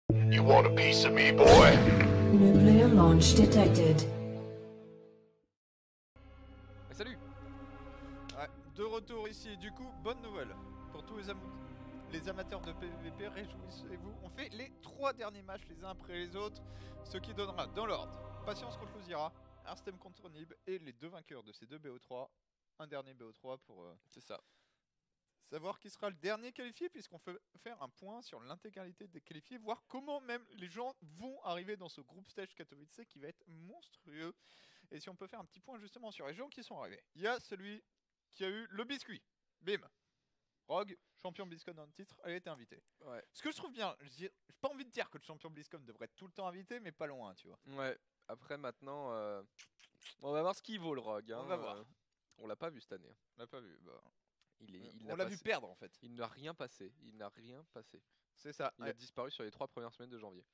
You want a piece of me, boy? Nuclear launch detected. Salut. Ouais, de retour ici, du coup, bonne nouvelle pour tous les amateurs de PvP, réjouissez-vous. On fait les 3 derniers matchs les uns après les autres, ce qui donnera dans l'ordre Patience contre Luzira, Arstem contre Nib et les deux vainqueurs de ces deux BO3. Un dernier BO3 pour C'est ça. savoir qui sera le dernier qualifié, puisqu'on fait faire un point sur l'intégralité des qualifiés, voir comment même les gens vont arriver dans ce groupe stage Katowice qui va être monstrueux. Et si on peut faire un petit point justement sur les gens qui sont arrivés. Il y a celui qui a eu le biscuit. Bim. Rogue, champion BlizzCon en titre, elle a été invitée. Ouais. Ce que je trouve bien, j'ai pas envie de dire que le champion BlizzCon devrait être tout le temps invité, mais pas loin, tu vois. Ouais. Après maintenant, on va voir ce qu'il vaut le Rogue. Hein. On va voir. On l'a pas vu cette année. On l'a pas vu. Bah, Il on l'a vu perdre en fait. Il n'a rien passé. Il n'a rien passé. C'est ça. Il a disparu sur les 3 premières semaines de janvier.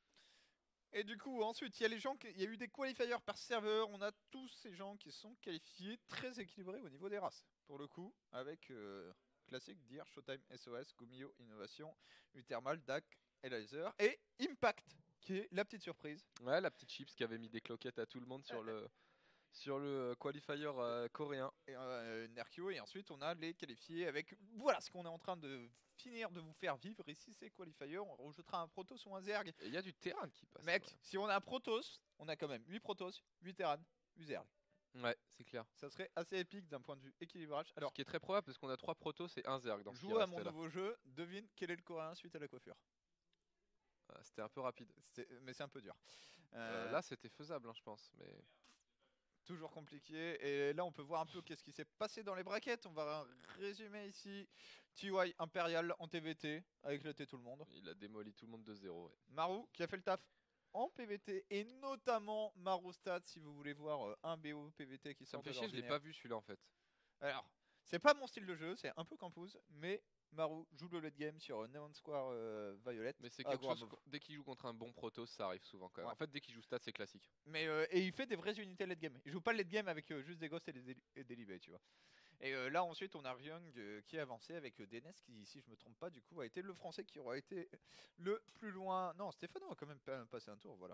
Et du coup, ensuite, il y a les gens, il y a eu des qualifiers par serveur. On a tous ces gens qui sont qualifiés, très équilibrés au niveau des races. Pour le coup, avec classique, Dir, Showtime, SOS, Gumio, Innovation, Uthermal, DAC, Elizer et Impact, qui est la petite surprise. Ouais, la petite Chips qui avait mis des cloquettes à tout le monde sur le qualifier coréen. Et Nerkio, et ensuite on a les qualifiés avec. Voilà ce qu'on est en train de finir de vous faire vivre ici, c'est qualifier. On rejettera un Protoss ou un Zerg. Et il y a du terrain qui passe. Mec, Ouais, si on a un Protoss, on a quand même 8 Protoss, 8 Terran, 8 Zerg. ouais, c'est clair. Ça serait assez épique d'un point de vue équilibrage. Alors, Ce qui est très probable parce qu'on a 3 Protoss et un Zerg dans ce qui joue à reste mon là. nouveau jeu, devine quel est le coréen suite à la coiffure. C'était un peu rapide. Mais c'est un peu dur. Là, c'était faisable, hein, je pense. Mais Toujours compliqué. Et là, on peut voir un peu qu'est-ce qui s'est passé dans les brackets. On va résumer ici. TY Imperial en TVT a éclaté tout le monde. il a démoli tout le monde de 0. Ouais. Maru qui a fait le taf en PVT et notamment Marustat si vous voulez voir un BO PVT qui Ça sort me fait de chier, je l'ai l'ordinaire. pas vu celui-là en fait. Alors, c'est pas mon style de jeu, c'est un peu campus, mais Maru joue le late game sur Neon Square Violet. Mais c'est à quelque chose, Guamov. dès qu'il joue contre un bon Protoss, ça arrive souvent quand même. Ouais. En fait, dès qu'il joue stats, c'est classique. Mais et il fait des vraies unités late game. Il joue pas le late game avec juste des ghosts et des libés, tu vois. Et là ensuite on a Ryung qui est avancé avec Denes qui, si je me trompe pas, du coup a été le français qui aura été le plus loin. Non, Stéphano a quand même passé un tour, voilà.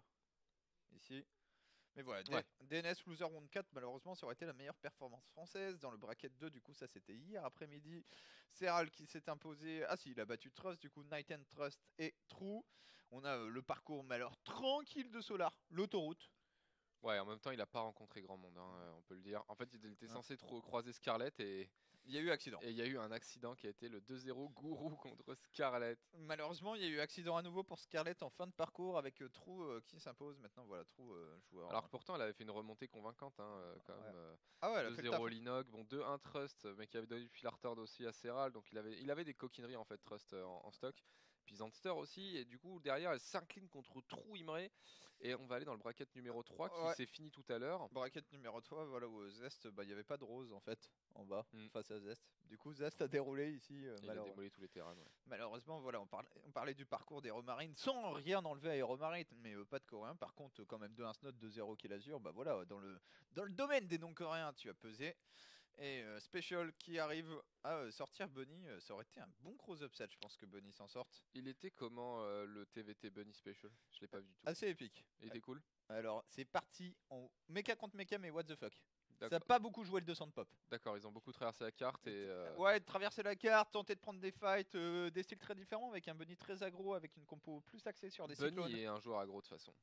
Ici. Mais voilà, Ouais. DNS Loser Round 4, malheureusement, ça aurait été la meilleure performance française. Dans le bracket 2, du coup, ça c'était hier après-midi. Serral qui s'est imposé. Ah si, il a battu Trust, du coup, Night and Trust et True. On a le parcours, mais alors tranquille de Solar, l'autoroute. Ouais, en même temps, il a pas rencontré grand monde, hein, on peut le dire. En fait, il était censé croiser Scarlett et Il y a eu accident. il y a eu un accident qui a été le 2-0 Gourou contre Scarlett. Malheureusement, il y a eu accident à nouveau pour Scarlett en fin de parcours avec True qui s'impose. Maintenant, voilà, True joueur. Alors que pourtant, elle avait fait une remontée convaincante, hein, quand Ouais. même. Ah ouais, elle a fait le taf. 2-0 Linog, bon 2-1 Trust, mais qui avait donné du fil à retordre aussi à Serral, donc il avait des coquineries en fait Trust en stock. Puis Zanster aussi, et du coup derrière elle s'incline contre True Imre, et on va aller dans le bracket numéro 3 qui Ouais. s'est fini tout à l'heure. Bracket numéro 3, voilà où Zest, bah il n'y avait pas de rose en fait en bas Mm. face à Zest. Du coup, Zest a déroulé ici. Et il a démoli tous les terrains. Ouais. Malheureusement, voilà, on parlait du parcours des Romarines sans rien enlever à Aeromarine, mais pas de coréen. Par contre, quand même 2-1 snot, 2-0 kill Azure, bah voilà, dans le domaine des non-coréens, tu as pesé. Et Special qui arrive à sortir Bunny, ça aurait été un bon cross upset, je pense que Bunny s'en sorte. Il était comment le TVT Bunny Special? Je l'ai pas vu du tout. Assez épique. Il était cool. Alors, c'est parti en mecha contre mecha, mais what the fuck. Ça n'a D'accord. pas beaucoup joué le 200 de pop. D'accord, ils ont beaucoup traversé la carte et Ouais, de traverser la carte, tenter de prendre des fights, des styles très différents, avec un Bunny très aggro, avec une compo plus axée sur des cyclones. Bunny est un joueur aggro de toute façon.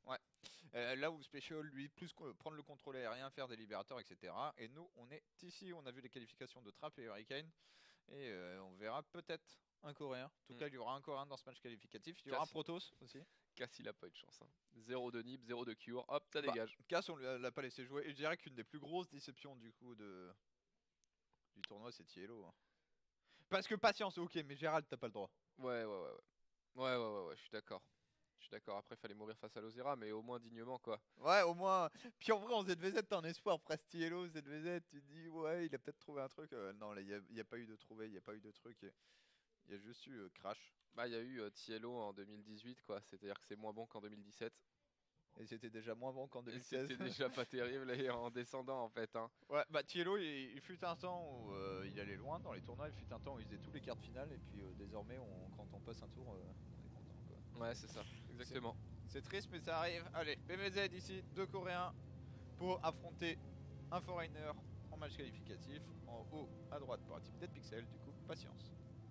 Là où Special, lui, plus prendre le contrôle aérien, faire des libérateurs, etc. Et nous, on est ici, on a vu les qualifications de Trap et Hurricane. Et on verra peut-être un Coréen. En tout cas, il y aura un Coréen dans ce match qualificatif. Il y aura un Protoss aussi. Cass, il a pas eu de chance. Hein. 0 de Nib, 0 de Cure, hop, ça Bah, dégage. Cass, on l'a pas laissé jouer. Et je dirais qu'une des plus grosses déceptions du coup du tournoi, c'est Tielo. Hein. Parce que patience, ok, mais Gérald, t'as pas le droit. Ouais, je suis d'accord. Je suis d'accord, après, il fallait mourir face à Lozera, mais au moins dignement, quoi. Ouais, au moins. Puis en vrai, en ZVZ, t'as un espoir. Prestiello, ZVZ, tu te dis, ouais, il a peut-être trouvé un truc. Non, là, il n'y a pas eu de trouver, il n'y a pas eu de truc. Il y a juste eu Crash. Bah, il y a eu Tiello en 2018, quoi. C'est-à-dire que c'est moins bon qu'en 2017. Et c'était déjà moins bon qu'en Et 2016. c'était déjà pas terrible et en descendant, en fait. Hein. Ouais, bah Tielo, il fut un temps où il allait loin dans les tournois. Il fut un temps où il faisait tous les quarts finales. Et puis désormais, quand on passe un tour, on est content. Quoi. Ouais, c'est ça. Exactement. C'est triste, mais ça arrive. Allez, BMZ ici, 2 Coréens pour affronter un Foreigner en match qualificatif. En haut à droite pour la team Dead Pixel, du coup, patience.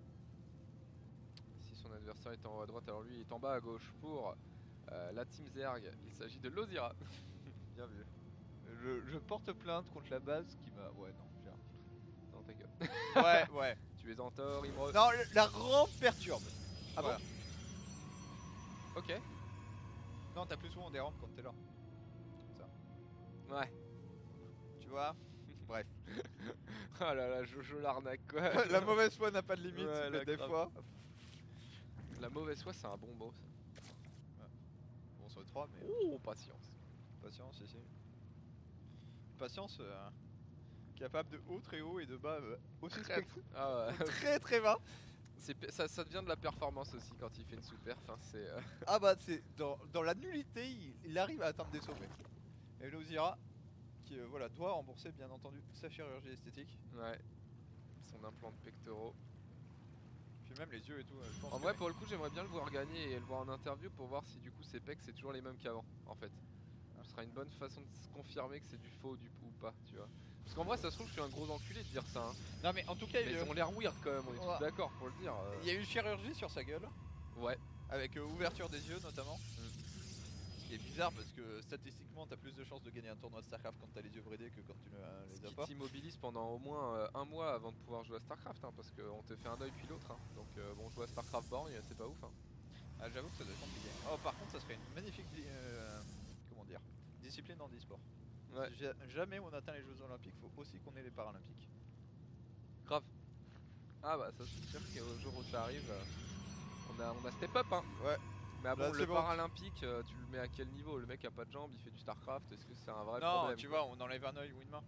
Si son adversaire est en haut à droite, alors lui il est en bas à gauche pour la team Zerg. Il s'agit de Lozira. Bien vu. Je porte plainte contre la base qui m'a. Ouais, non, j'ai rien foutu. Non, ta gueule. Ouais, ouais. Tu es en tort, Imre. Non, la rampe perturbe. Ah Voilà. bon. Ok. Non, t'as plus souvent des rampes quand t'es là. Ouais. Tu vois. Bref. Oh là là, Jojo l'arnaque quoi. La mauvaise foi n'a pas de limite, Ouais, mais la des grave. fois. La mauvaise foi, c'est un bon mot ça. Bon, sur le 3, mais Oh, patience. patience ici. Patience capable de haut très haut et de bas aussi Ah ouais. très très bas. Ça devient de la performance aussi quand il fait une sous-perf. Hein, c'est. Ah bah c'est dans la nullité, il arrive à atteindre des sommets. Et Lozira qui voilà doit rembourser bien entendu sa chirurgie esthétique. Ouais. Son implant de pectoraux. Puis même les yeux et tout. Je pense En que- vrai, pour le coup, j'aimerais bien le voir gagner et le voir en interview pour voir si du coup ses pecs c'est toujours les mêmes qu'avant. En fait, ce sera une bonne façon de se confirmer que c'est du faux ou pas, tu vois. Parce qu'en vrai, ça se trouve, je suis un gros enculé de dire ça. Hein. Non mais en tout cas Mais ils ont l'air weird quand même, on est Ouais. tous d'accord pour le dire. il y a eu une chirurgie sur sa gueule Ouais. avec ouverture des yeux notamment. Ce qui est bizarre parce que statistiquement t'as plus de chances de gagner un tournoi de Starcraft quand t'as les yeux bridés que quand tu ne Ce les as qui pas. t'immobilise pendant au moins un mois avant de pouvoir jouer à Starcraft, hein, parce qu'on te fait un œil puis l'autre. Hein. Donc bon, jouer à Starcraft Born, c'est pas ouf. Hein. Ah, j'avoue que ça doit être compliqué. Oh par contre ça serait une magnifique comment dire discipline en e-sport. Ouais. Si jamais on atteint les Jeux Olympiques, faut aussi qu'on ait les Paralympiques. Grave. Ah bah ça c'est sûr qu'au jour où ça arrive, on a step up hein. Ouais. Mais ah Là, bon, c'est le bon. paralympique, tu le mets à quel niveau? Le mec a pas de jambes, il fait du Starcraft, est-ce que c'est un vrai Non, problème tu quoi vois, on enlève un œil ou une main.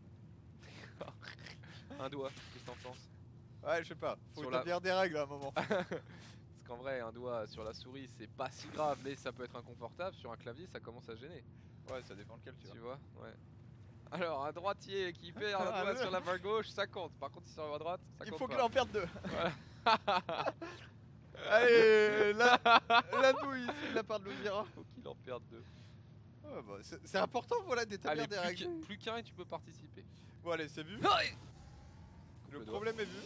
Un doigt, qu'est-ce que t'en penses? Ouais, je sais pas, faut Sur la- établir des règles à un moment. Parce qu'en vrai, un doigt sur la souris c'est pas si grave, mais ça peut être inconfortable, sur un clavier ça commence à gêner. Ouais, ça dépend lequel tu Tu vois. vois? Ouais. Alors un droitier qui perd un doigt sur la main gauche, ça compte. Par contre, si sur la main droite, ça Il compte faut pas. qu'il en perde deux. Voilà. Allez, la douille ici de la part de Lozira. Faut qu'il en perde deux. Ouais, bah, c'est important voilà d'établir Allez, des règles. plus qu'un et tu peux participer. Bon allez, c'est vu. Ouais. Le le doigt. problème est vu.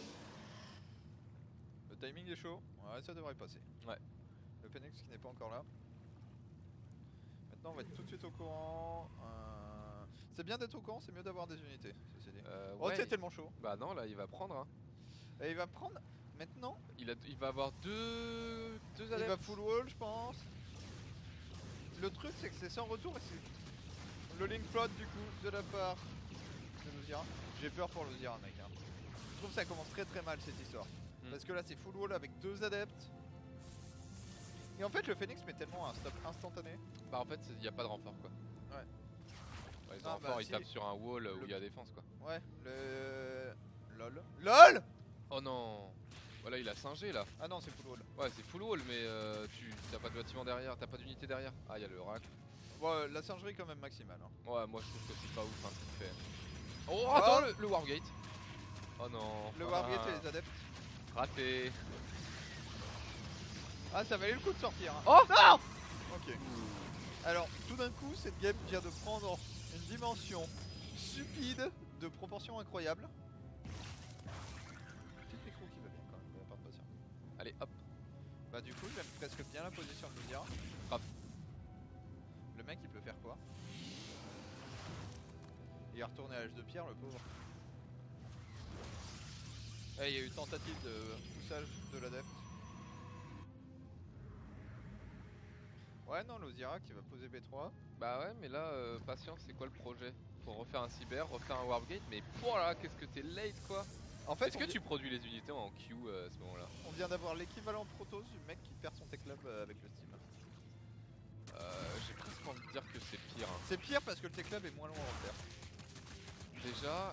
Le timing est chaud. Ouais, ça devrait passer. Ouais. Le Penix qui n'est pas encore là. Maintenant, on va être tout de suite au courant. C'est bien d'être au courant, c'est mieux d'avoir des unités, ceci dit. Oh, ouais, c'est tellement chaud. Bah non, là il va prendre. Hein. Et il va prendre maintenant. Il va avoir deux Il va adeptes. full wall, je pense. Le truc, c'est que c'est sans retour et c'est le link float du coup de la part de Lozira. J'ai peur pour Lozira, mec. Hein. Je trouve que ça commence très très mal cette histoire. Parce que là, c'est full wall avec 2 adeptes. Et en fait, le Phoenix met tellement un stop instantané. Bah en fait, il n'y a pas de renfort quoi. Ouais. Bah, les Ah, renforts bah, ils si. tapent sur un wall où Le- il y a défense quoi. Ouais, le. LOL. LOL. Oh non. Voilà, il a singé là. Ah non, c'est full wall. Ouais, c'est full wall, mais tu t'as pas de bâtiment derrière, t'as pas d'unité derrière. Ah, il y a le rack. Bon, la singerie quand même maximale. Hein. Ouais, moi je trouve que c'est pas ouf hein, ce qu'il fait. Oh, attends, le Wargate. Oh non. Le Ah, Wargate et les adeptes. Raté. Ah, ça valait le coup de sortir. Hein. Oh non. Ok. Alors, tout d'un coup, cette game vient de prendre une dimension stupide de proportions incroyables. Petit micro qui va bien quand même, pas de patient. Allez, hop. Bah du coup, j'aime presque bien la position de Lozira. Hop. Le mec, il peut faire quoi? Il est retourné à l'âge de pierre, le pauvre. Eh, il y a eu tentative de poussage de l'adepte. Ouais, non, Lozira qui va poser B3. Bah ouais, mais là, patience, c'est quoi le projet? Faut refaire un cyber, refaire un Wargate, mais voilà, qu'est-ce que t'es late quoi. En fait, Est-ce que tu produis les unités en Q à ce moment-là? on vient d'avoir l'équivalent Protoss du mec qui perd son tech lab avec le Steam. J'ai presque envie de dire que c'est pire. Hein. C'est pire parce que le tech lab est moins long à refaire. Déjà,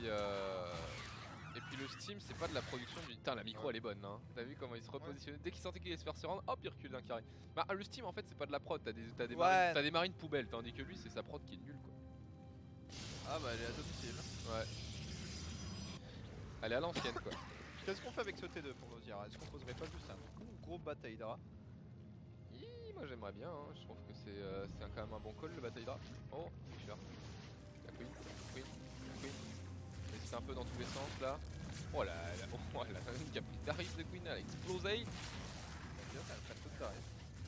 et puis le Steam, c'est pas de la production du. Putain, la micro elle est bonne, hein. T'as vu comment il se repositionne? Dès qu'il sentait qu'il allait se faire se rendre, hop, il recule d'un carré. Bah, le Steam en fait, c'est pas de la prod, t'as des, Ouais. t'as des marines poubelles, tandis que lui, c'est sa prod qui est nulle quoi. Ah bah elle est à domicile. Ouais. Elle est à l'ancienne quoi. Qu'est-ce qu'on fait avec ce T2 pour Lozira? Est-ce qu'on poserait pas juste un gros bataille Hydra? moi j'aimerais bien, hein. Je trouve que c'est quand même un bon call le bataille drap. Oh, super. La queen, la queen. C'est un peu dans tous les sens là. Oh là là, oh, elle a une qui a pris Darius de queen, elle a explosé. Elle prend toute Darius.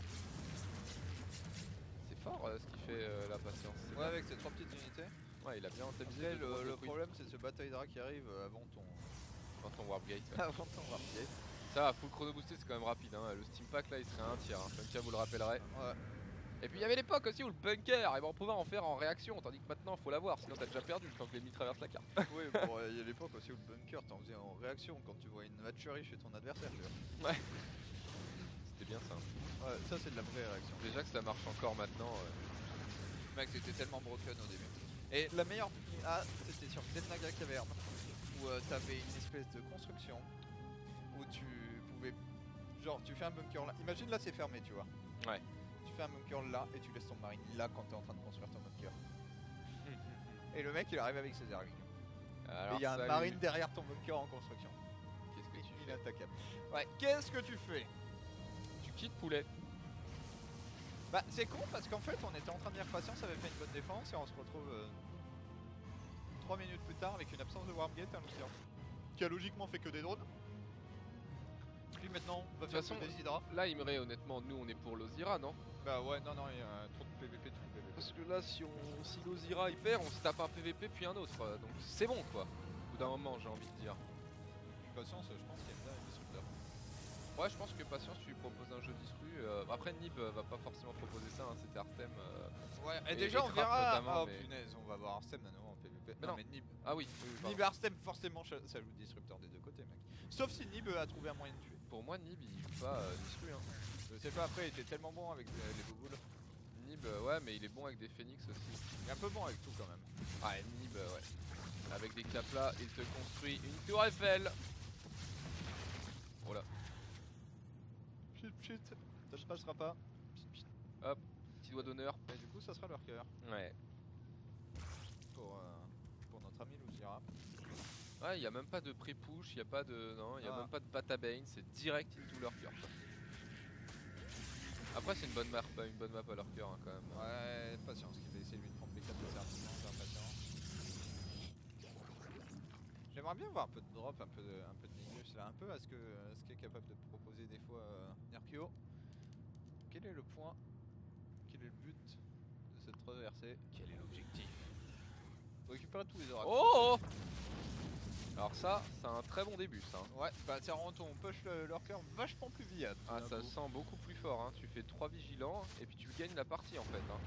C'est fort ce qu'il fait la patience. C'est Ouais, bien. avec ces 3 petites unités. Ouais, il a bien rentabilisé. Après, le problème, c'est ce bataille drap qui arrive avant ton. Dans ton warp gate. Ouais. avant ton wargate. Ça, full chrono boosté, c'est quand même rapide. Hein. Le steam pack là, il serait un tiers. Hein. Punka vous le rappellerai. Ouais. Et puis il y avait l'époque aussi où le bunker, ils vont pouvoir en faire en réaction, tandis que maintenant faut l'avoir, sinon t'as déjà perdu quand l'ennemi traverse la carte. Oui, bon, il y a l'époque aussi où le bunker t'en faisait en réaction quand tu vois une maturie chez ton adversaire. Tu vois. Ouais. C'était bien ça. Ouais, ça c'est de la vraie réaction. Déjà que ça marche encore maintenant. Mec, c'était tellement broken au début. Et la meilleure c'était sur Zennaga Caverne, où t'avais une espèce de construction où tu pouvais. Genre, tu fais un bunker là. Imagine là, c'est fermé, tu vois. Ouais. Tu fais un bunker là et tu laisses ton marine là quand t'es en train de construire ton bunker. Et le mec il arrive avec ses armes. Et il y a un marine derrière ton bunker en construction. Qu'est-ce que tu fais? Inattaquable. Ouais, qu'est-ce que tu fais? Tu quittes poulet. Bah c'est con parce qu'en fait on était en train de dire patience avait fait une bonne défense et on se retrouve 3 minutes plus tard avec une absence de Warmgate à l'océan. Qui a logiquement fait que des drones. Puis maintenant on va faire façon, des hydras. Là Imre, honnêtement, nous on est pour l'Ozira, non? Bah ouais, non, il y a trop de PVP, trop de PVP. Parce que là si l'Ozira il perd, on se tape un PVP puis un autre. Donc c'est bon quoi. Au bout d'un moment j'ai envie de dire. Patience, je pense qu'il y a bien un destructeur. Ouais, je pense que Patience, tu lui proposes un jeu distru. Après, Nib va pas forcément proposer ça, hein, c'était Artem. Ouais, et et déjà on Trap verra. notamment, Oh mais- punaise, on va voir Arstem à nouveau en PVP. Mais non. mais Nib. Ah oui, Nib et Arstem, forcément, ça joue disrupteur des deux côtés, mec. Sauf si Nib a trouvé un moyen de tuer. pour moi, Nib il joue pas distru. Hein. Je sais pas, après il était tellement bon avec les bouboules. Nib, ouais, mais il est bon avec des phoenix aussi. Il est un peu bon avec tout quand même. Ouais, Nib, ouais. Avec des caplas, il te construit une tour Eiffel. Voilà. Chut, ça ne passera pas. Hop, petit doigt d'honneur. Et du coup, ça sera leur cœur Ouais. pour notre ami Luzira. Ouais, il y a même pas de pré-push, il y a pas de. Non, il y a même pas de Batabane, c'est direct into leur cœur. Après, c'est une bonne map à leur cœur hein, quand même. Ouais, patience, qui va essayer lui de prendre B4 assez rapidement, j'ai l'impression. J'aimerais bien voir un peu de drop, un peu de Nidus là, un peu à ce qu'est capable de proposer des fois Nerkio. Quel est le point? Quel est le but de cette traversée? Quel est l'objectif? Récupérer tous les oracles. Oh! Alors ça, c'est un très bon début ça. Hein. Ouais, bah ça rend ton push leur cœur vachement plus viable. Ah, ça sent beaucoup plus fort. Hein. Tu fais 3 vigilants et puis tu gagnes la partie en fait. Hein.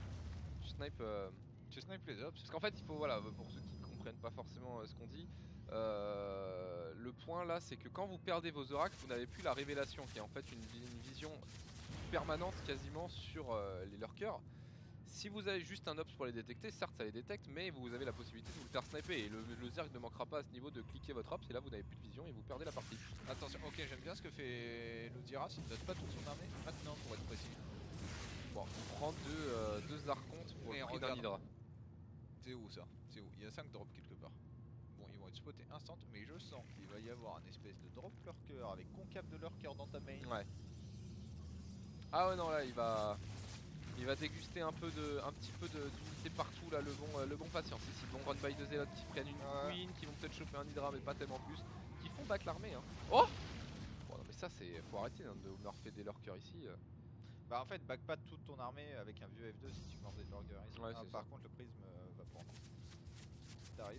Tu snipes les ops. Parce qu'en fait, il faut, voilà, pour ceux qui comprennent pas forcément ce qu'on dit, le point là, c'est que quand vous perdez vos oracles, vous n'avez plus la révélation qui est en fait une vision permanente quasiment sur les lurkers. Si vous avez juste un ops pour les détecter, certes ça les détecte, mais vous avez la possibilité de vous le faire sniper et le Zerg ne manquera pas à ce niveau de cliquer votre ops et là vous n'avez plus de vision et vous perdez la partie. Attention, ok, j'aime bien ce que fait Luzira, s'il ne donne pas toute son armée maintenant pour être précis. Bon, il prend deux archontes pour Et le prix d'un regarde. hydra. C'est où ça? C'est où? Il y a 5 drops quelque part. Bon, ils vont être spotés instant, mais je sens qu'il va y avoir un espèce de drop lurker avec concave de lurker dans ta main. Ouais. Ah ouais non là il va déguster un petit peu d'unité partout là, le bon patience ici, bon run by de zélotes qui prennent une queen, qui vont peut-être choper un hydra mais pas tellement plus, qui font back l'armée hein. Oh bon, non mais ça c'est, faut arrêter hein, de nerfer des lurkers ici. Bah en fait, back pas toute ton armée avec un vieux F2 si tu meurs des lurkers ici. Ouais, Par contre le prisme va prendre. T'arrives.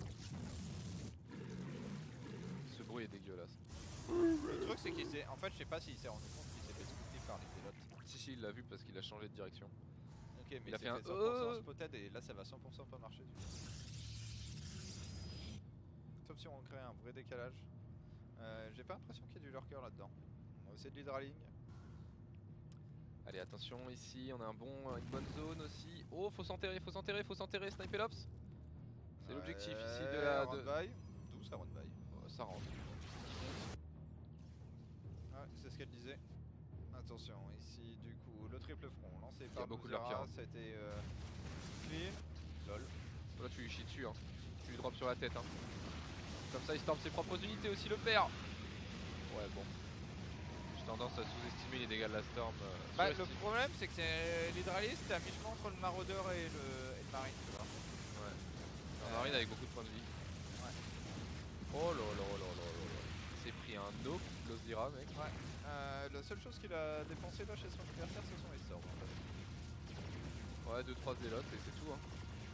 Ce bruit est dégueulasse. Le truc c'est qu'il s'est, en fait je sais pas s'il s'est rendu compte qu'il s'est fait spooter par les zélotes. Si il l'a vu parce qu'il a changé de direction. Ok, mais Il a fait un 100% spotted et là ça va 100% pas marcher du tout. Sauf si on crée un vrai décalage. J'ai pas l'impression qu'il y ait du lurker là-dedans. On va essayer de l'hydraling. Allez attention ici, on a une bonne zone aussi. Oh faut s'enterrer, sniper l'ops. C'est l'objectif ici de la... Run by. D'où ça run by? Oh, ça rentre. Ouais, c'est ce qu'elle disait. Attention, ici du coup le triple front lancé y a par beaucoup de Luzira, lurkers. ça a été clean. Lol. Là tu lui chies dessus hein. Tu lui drops sur la tête hein. Comme ça il storm ses propres unités aussi le père. Ouais bon. tendance à sous-estimer les dégâts de la Storm. Bah, le surestime. problème, c'est que l'hydraliste est à mi-chemin entre le maraudeur et le marine, tu vois. Ouais. Un marine avec beaucoup de points de vie. Ouais. Oh là là là là là là. Il s'est pris un no, Lozira, mec. Ouais. La seule chose qu'il a dépensé là chez son adversaire, ce sont les sorts en fait. Ouais, 2-3 zélotes et c'est tout. Hein.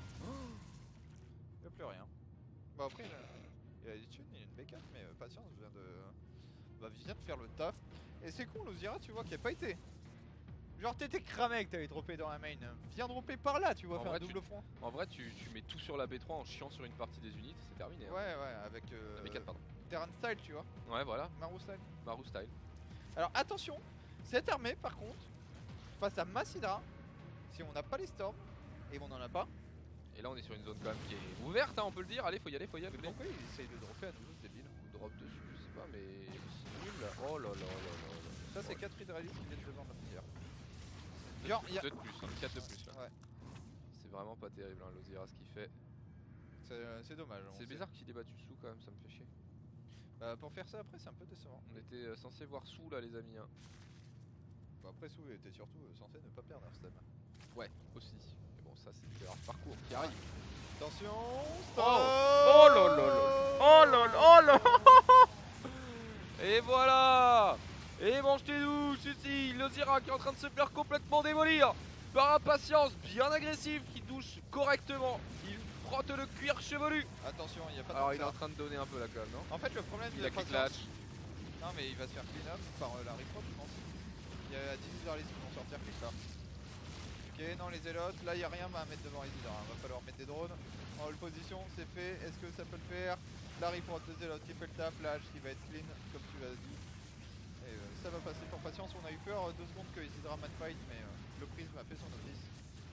Il n'y a plus rien. Bah après, il a des thunes, il a une bécane, mais patience vient de faire le taf. Et c'est con, Lozira, tu vois, qui a pas été. Genre, t'étais cramé que t'avais droppé dans la main. Viens dropper par là, tu vois, En faire vrai, un double front. En vrai, tu mets tout sur la B3 en chiant sur une partie des unités, c'est terminé. Hein. Ouais, avec La B4, pardon. Terran style, tu vois, Ouais, voilà, Maru style. Maru style. Alors attention, cette armée par contre, face à Massidra, si on n'a pas les storms, et on en a pas, Et là, on est sur une zone quand même qui est ouverte, hein, on peut le dire. Allez, faut y aller, mais pourquoi ils essayent de dropper à nouveau ce débile? Ou drop dessus, je sais pas, mais c'est nul. Oh là là là là là. Ça c'est 4 hydralistes qui viennent devant la frontière. Genre, il y a... 2 de plus, hein, 4 de plus là. Ouais. C'est vraiment pas terrible, hein, Lozira, ce qu'il fait. C'est dommage. on C'est sait. bizarre qu'il ait battu sous quand même, ça me fait chier. Pour faire ça après c'est un peu décevant. On était censé voir sous là, les amis. Hein. Bon, après Sou était surtout censé ne pas perdre Arslan. Ouais, aussi. Mais bon, ça, c'est leur parcours qui arrive. Attention, Oh là là là. Oh là là, oh là. Et voilà. Et mange-tes-nous, ici, Lozira qui est en train de se faire complètement démolir par Impatience, bien agressif, qui touche correctement. Il frotte le cuir chevelu. Attention, il n'y a pas Alors de il est en train de donner un peu là quand même, non? En fait le problème Il de a click Patience... latch. Non mais il va se faire clean up par la report je pense. Il y a 10 hydralistes qui vont sortir plus tard. Ok, non les zélotes, là il n'y a rien à mettre devant les hydras, va falloir mettre des drones. En all position, c'est fait, est-ce que ça peut le faire? La report de zélote qui fait le taf, flash qui va être clean comme tu l'as dit. Et ça va passer pour Patience, on a eu peur 2 secondes que les hydras fight mais le prisme a fait son office.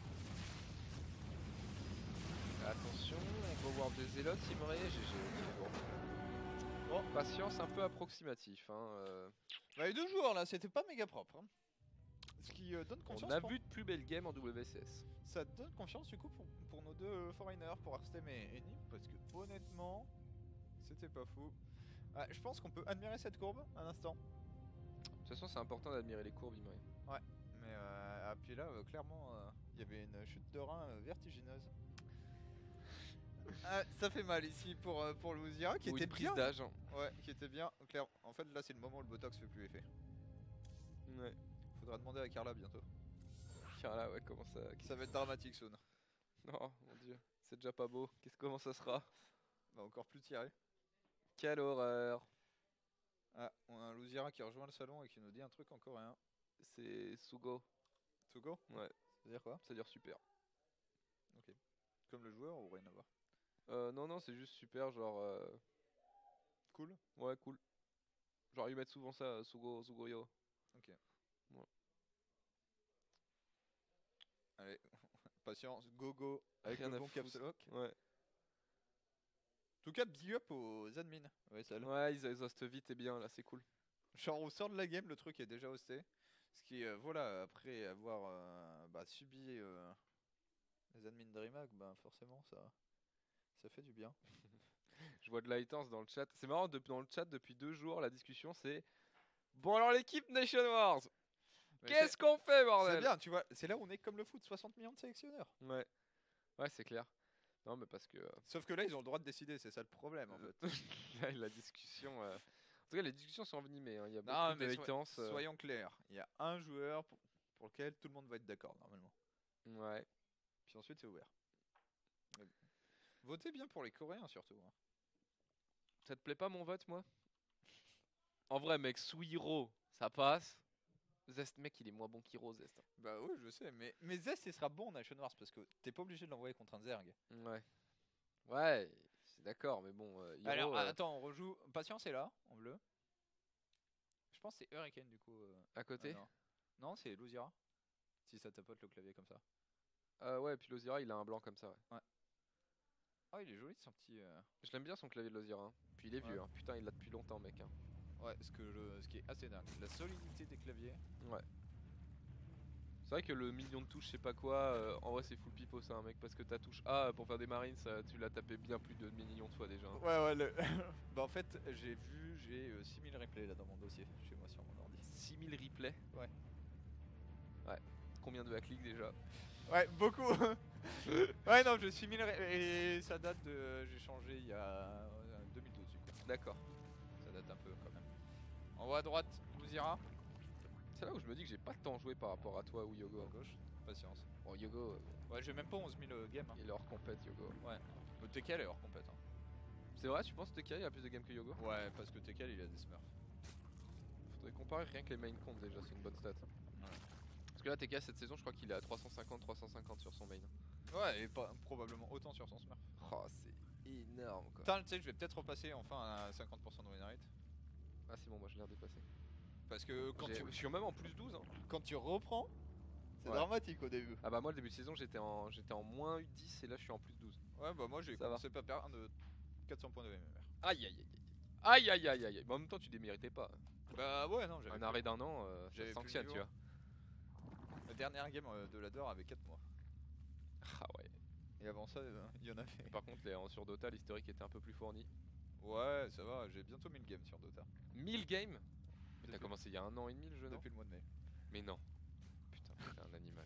Attention, on va voir des zélotes, Imré, GG. Bon, Patience un peu approximatif. Hein. Bah, les 2 joueurs là, c'était pas méga propre. Hein. Ce qui donne confiance. On a vu de plus belle game en WCS. Ça donne confiance du coup pour nos deux foreigners, pour Arstem et Nip, parce que honnêtement, c'était pas fou. Ah, je pense qu'on peut admirer cette courbe un instant. De toute façon, c'est important d'admirer les courbes, Imré. Ouais, mais puis là, clairement, il y avait une chute de rein vertigineuse. Ça fait mal ici pour Lozira qui Ou était une prise bien. d'âge. Hein. Ouais, qui était bien. Clair. En fait, là, c'est le moment où le Botox fait plus effet. Ouais. Faudra demander à Carla bientôt. Car là, ouais, comment ça. Ça va être dramatique soon. Oh mon dieu, c'est déjà pas beau. Comment ça sera? Va encore plus tirer. Quelle horreur. Ah, on a un Lozira qui rejoint le salon et qui nous dit un truc en coréen. C'est Sugo. Togo? Ouais. C'est-à-dire quoi? Ça veut dire super. Ok. Comme le joueur ou rien à voir? Non, c'est juste super, genre. Cool. Ouais, cool. Genre, ils mettent souvent ça, Sugoyo. Ok. Ouais. Allez, patience, go avec Rien le à bon foutre. caps lock. Ouais. En tout cas, big up aux admins. Ouais, ça. Ouais, ils hostent vite et bien, là, c'est cool. Genre au sort de la game, le truc est déjà hosté. Ce qui, voilà, après avoir subi les admins DreamHack, forcément ça fait du bien. Je vois de Lightance dans le chat. C'est marrant, dans le chat, depuis 2 jours, la discussion c'est... Bon alors l'équipe Nation Wars, Mais qu'est-ce qu'on fait, bordel? c'est bien, tu vois, c'est là où on est comme le foot, 60 millions de sélectionneurs. Ouais. Ouais, c'est clair. Non, mais parce que... Sauf que là, ils ont le droit de décider, c'est ça le problème en fait. là, la discussion... En tout cas, les discussions sont envenimées. Hein. Il y a Non, beaucoup de mais Lightance. soyons clairs, il y a un joueur pour lequel tout le monde va être d'accord normalement. Ouais. Puis ensuite, c'est ouvert. Mais votez bien pour les Coréens surtout. Hein. Ça te plaît pas mon vote, moi? En vrai, mec, Suiro, ça passe. Zest, mec, il est moins bon qu'Hiro, Zest. Bah oui, je sais, mais Zest il sera bon en Nation Wars parce que t'es pas obligé de l'envoyer contre un Zerg. Ouais. Ouais, c'est d'accord, mais bon, Hiro, Alors attends, on rejoue. Patience est là, en bleu. Je pense que c'est Hurricane du coup. à côté. Non, c'est Lozira. Si ça tapote le clavier comme ça. Ouais, puis Lozira, il a un blanc comme ça, ouais. Oh, il est joli son petit. Je l'aime bien son clavier de Lozira. Hein. Puis il est vieux, Ouais. hein. Putain, il l'a depuis longtemps, mec. Hein. Ouais, ce qui est assez dingue. La solidité des claviers. Ouais. C'est vrai que le million de touches, je sais pas quoi, en vrai c'est full pipo ça, hein, mec, parce que ta touche A pour faire des marines, ça, tu l'as tapé bien plus de millions de fois déjà. Hein. Ouais, en fait, j'ai 6000 replays là dans mon dossier chez moi sur mon ordi. 6000 replays. Ouais. Ouais. Combien de hacklicks déjà? Ouais, beaucoup. Ouais, non, je suis 1000 et ça date de. J'ai changé il y a 2012 du coup. D'accord. Ça date un peu quand même. En haut à droite, Louzira. C'est là où je me dis que j'ai pas tant joué par rapport à toi ou À Yogo. gauche, patience. Bon, Yogo, Ouais, j'ai même pas 11 000 games. Hein. il est hors compète, Yogo. Ouais. Le TKL est hors compète. Hein. C'est vrai, tu penses que TK il a plus de games que Yogo? Ouais, parce que TKL il a des smurfs. Faudrait comparer rien que les main comptes déjà, c'est une bonne stat. Parce que là, TK cette saison, je crois qu'il est à 350 sur son main. Ouais, et probablement autant sur son smurf. Oh, c'est énorme quoi. Putain, tu sais, je vais peut-être repasser enfin à 50% de win rate. Ah, c'est bon, moi je l'ai redépassé. Parce que Je suis même en plus 12. Hein. quand tu reprends, c'est Ouais. dramatique au début. Ah bah, moi, le début de saison, j'étais en moins 10 et là, je suis en plus 12. Ouais, bah moi j'ai Ça va. commencé pas perdre de 400 points de MMR. Aïe aïe aïe aïe. Aïe aïe aïe aïe aïe. Mais en même temps, tu déméritais pas. Bah ouais, non, j'avais Un plus- arrêt d'un an, ça j'avais se plus le sanctionne, tu niveau. vois. La dernière game de l'Ador avait 4 mois. Ah ouais. Et avant ça, il y en avait. Par contre, sur Dota, l'historique était un peu plus fourni. Ouais, ça va, j'ai bientôt 1000 games sur Dota. 1000 games. Mais t'as Depuis- commencé il y a 1 an et demi le jeu, non? Depuis le mois de mai. Mais non. Putain, t'es un animal.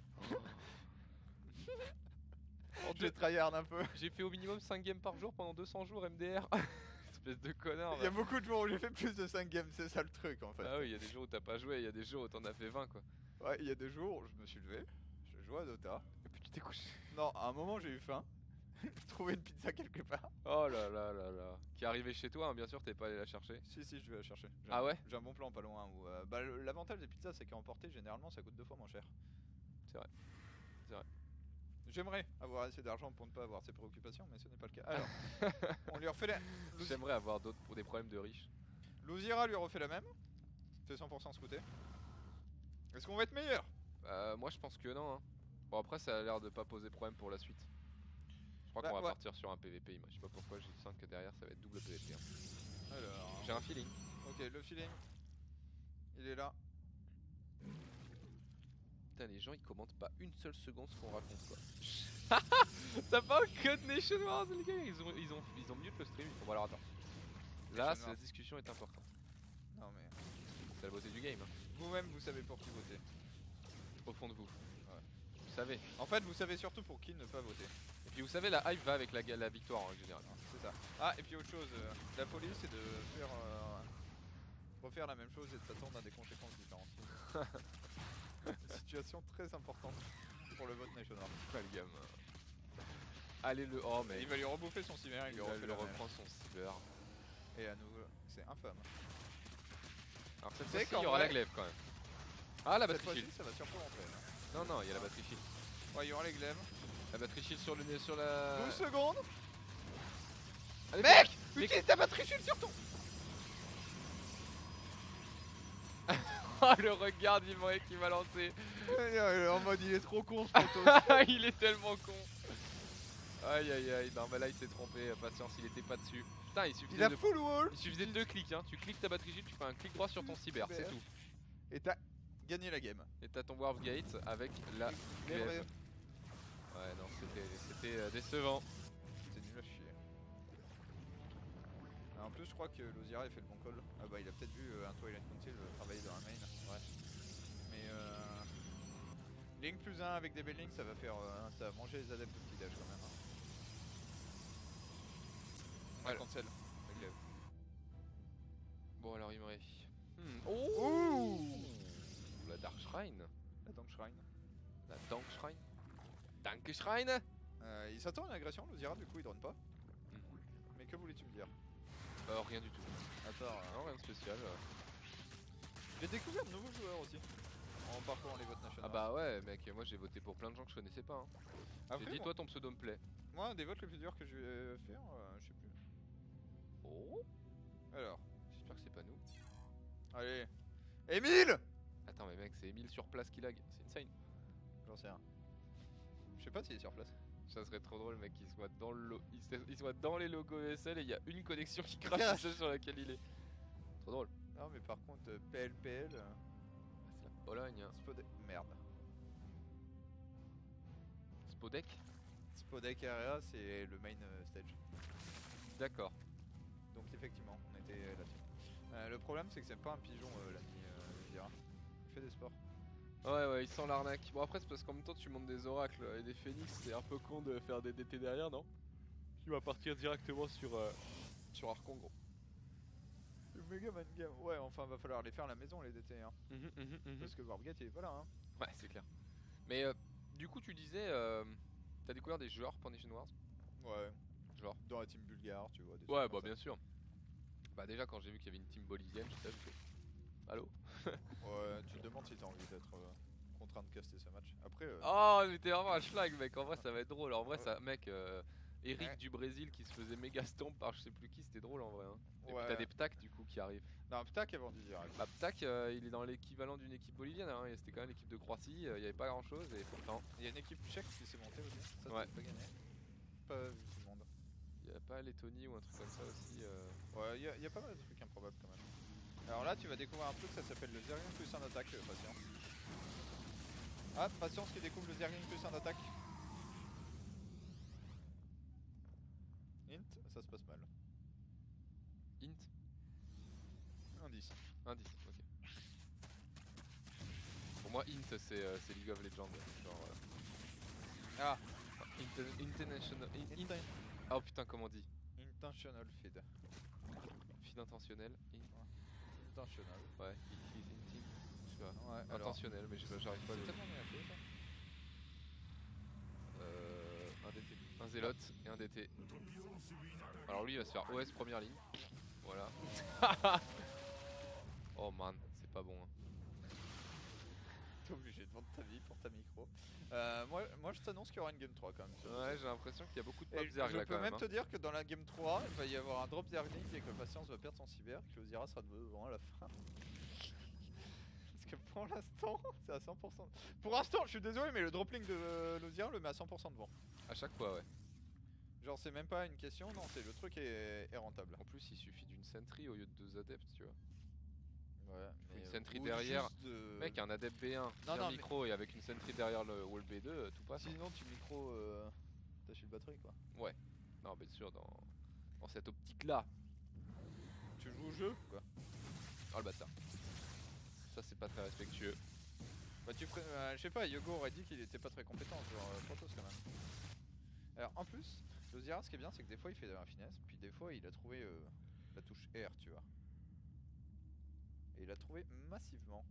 Je tryhard un peu. J'ai fait au minimum 5 games par jour pendant 200 jours MDR. Espèce de connard. Il y a beaucoup de jours où j'ai fait plus de 5 games, c'est ça le truc en fait. Ah oui, il y a des jours où t'as pas joué, il y a des jours où t'en as fait 20 quoi. Ouais, il y a des jours où je me suis levé, je jouais à Dota. Et puis tu t'es couché. Non, à un moment j'ai eu faim. Je trouvais une pizza quelque part. Oh là là là là. Qui est arrivé chez toi, hein, bien sûr, t'es pas allé la chercher. Si, je vais la chercher. J'ai Ah un- ouais? J'ai un bon plan pas loin. Où, bah, l'avantage des pizzas, c'est qu'à emporter, généralement, ça coûte 2 fois moins cher. C'est vrai. C'est vrai. J'aimerais avoir assez d'argent pour ne pas avoir ces préoccupations, mais ce n'est pas le cas. Alors, on lui refait la. J'aimerais avoir d'autres pour des problèmes de riches. Louzira lui refait la même. C'est 100% scouté. Est-ce qu'on va être meilleur? Moi je pense que non. Hein. Bon après ça a l'air de pas poser problème pour la suite. Je crois Bah, qu'on va ouais. partir sur un PVP. Moi je sais pas pourquoi je sens que derrière ça va être double PVP. Hein. Alors. J'ai un feeling. Ok, le feeling. Il est là. Putain les gens ils commentent pas une seule seconde ce qu'on raconte quoi. Ça va au Code Nation Wars les gars, ils ont mute le stream. Bon alors attends. Là Nation Wars. cette discussion est importante. Non mais. C'est la beauté du game. Hein. Vous-même, vous savez pour qui voter. Au fond de vous. Ouais. Vous savez. En fait, vous savez surtout pour qui ne pas voter. Et puis vous savez la hype va avec la victoire en général. C'est ça. Ah, et puis autre chose, la folie c'est de faire refaire la même chose et de s'attendre à des conséquences différentes. Une situation très importante pour le vote national. Amalgame. Allez le. Oh mais. Il va lui rebouffer son cyber, il Il lui va refait le la même. reprendre son cyber. Et à nouveau, c'est infâme. Alors cette C'est fois-ci qu'en il y aura vrai- la glaive quand même. Ah la Cette battery fois-ci, shield. ça va surprendre en fait. Non non il y a la battery shield. Ouais, il y aura les glaives. La battery shield sur le nez sur la. 12 secondes. Allez, Mec, mais- utilise ta batterie shield sur ton. Oh le regard d'Imre qui m'a lancé. En mode, il est trop con ce poteau. Il est tellement con. Aïe aïe aïe, non mais là il s'est trompé, patience il était pas dessus. Putain il Il suffisait a de... full wall. Il suffisait de 2 clics hein, tu cliques ta batterie shield, tu fais un clic droit sur ton cyber, c'est Cyber. tout. Et t'as gagné la game. Et t'as ton Warp Gate avec la Mais glaive. vrai. Ouais non c'était décevant. C'est nul à chier. En plus, je crois que Lozira a fait le bon call. Ah bah, il a peut-être vu un Twilight Council travailler dans la main. Ouais. Mais Link plus 1 avec des Bellings, ça va faire. Ça va manger les adeptes de petit dash quand même. Hein. On va Voilà. cancel. La glaive. Bon alors Imre. Oh Ouh. La Dark Shrine. La Tank Shrine. La Dank Shrine. Dank Shrine. Il s'attend à une agression, Lozira, du coup il drone pas. Mais que voulais-tu me dire? Rien du tout. Attends, Non rien de spécial. j'ai découvert de nouveaux joueurs aussi. En parcourant les votes nationaux. Ah bah ouais mec, moi j'ai voté pour plein de gens que je connaissais pas. Hein. Après, J'ai dit toi ton pseudo me plaît. moi, un des votes les plus durs que je vais faire, je sais plus. Oh. Alors, J'espère que c'est pas nous. allez. Emile! Attends mais mec c'est Emile sur place qui lag, c'est insane. J'en sais rien. Je sais pas s'il est sur place. Ça serait trop drôle mec qu'il soit dans le il soit dans les logos ESL et il y a une connexion qui crache celle sur laquelle il est. Trop drôle. Non mais par contre PLPL C'est la Pologne. Hein. Merde. Spodek. Spodek Area c'est le main stage. D'accord. Donc effectivement on était là-dessus. Le problème c'est que c'est pas un pigeon l'ami Vira. fait des sports. Ouais, il sent l'arnaque. Bon, après, c'est parce qu'en même temps, tu montes des oracles et des phénix, c'est un peu con de faire des DT derrière, non? Tu vas partir directement sur Archon, gros. Le Mega Man Game. Ouais, enfin, va falloir les faire à la maison, les DT. Hein. Parce que Wargate, il est pas là. Hein. Ouais, c'est clair. Mais du coup, tu disais, t'as découvert des joueurs pour Nation Wars? Ouais. Genre. Dans la team bulgare, tu vois. Des Ouais, trucs bah comme bien sûr. Bah déjà, quand j'ai vu qu'il y avait une team bolivienne, j'étais ajouté. Allô? ça. Ouais, tu te demandes si t'as envie d'être contraint de caster ce match. Après. Oh, mais t'es vraiment un schlag, mec. En vrai, ça va être drôle. En vrai, Ouais. ça, mec, Eric Ouais. du Brésil qui se faisait méga stomp par je sais plus qui, c'était drôle en vrai. Hein. Et puis Ouais. t'as des ptacs du coup qui arrivent. Non, Ptak avant du direct. Bah, Ptak, il est dans l'équivalent d'une équipe bolivienne. Hein. Et c'était quand même l'équipe de Croatie. Il y avait pas grand chose et pourtant. Il y a une équipe tchèque qui s'est montée aussi. Ça, Ouais. c'est pas gagné. Pas vu tout le monde. Il y a pas Lettonie ou un truc comme ça aussi. Ouais, il y a pas mal de trucs improbables quand même. Alors là, tu vas découvrir un truc, ça s'appelle le Zergling plus un attaque, Patience. Ah, Patience qui découvre le Zergling plus un attaque. Int, ça se passe mal. Int Indice. Indice, ok. Pour moi, Int c'est League of Legends. Genre. Ah, International. Oh putain, comment on dit? Intentional feed. Feed intentionnel. Intentional. Ouais, je sais pas. Ouais, alors. Intentionnel, mais j'arrive pas à C'est le. tellement bien fait ça. Un DT. Un zélote et un DT. Alors lui il va se faire OS première ligne. Voilà. Oh man, c'est pas bon. Hein. T'es obligé de vendre ta vie pour ta micro. Moi je t'annonce qu'il y aura une game 3 quand même. Ouais, j'ai l'impression qu'il y a beaucoup de Et pop zerg je là peux quand même même. te dire que dans la game 3, il va y avoir un drop zergling et que Patience va perdre son cyber, que Ozira sera devant à la fin. Parce que pour l'instant, c'est à 100%. Pour l'instant, je suis désolé, mais le dropping de Lozira le met à 100% devant. À chaque fois, ouais. Genre, c'est même pas une question, non, c'est le truc est rentable. En plus, il suffit d'une sentry au lieu de 2 adeptes, tu vois. Ouais, Une mais sentry ou derrière. juste de- Mec, un adepte B1, Non, un non, micro et avec une sentry derrière le wall B2, tout passe. Sinon, tu micro. T'as chez le batterie quoi. Ouais. Non, bien sûr, dans cette optique-là. Tu joues au jeu quoi. Oh le bâtard. Ça, c'est pas très respectueux. Bah, je sais pas, Yogo aurait dit qu'il était pas très compétent, genre Protoss quand même. Alors, en plus, Lozira, ce qui est bien, c'est que des fois il fait de la finesse, puis des fois il a trouvé la touche R, tu vois. Et il a trouvé massivement.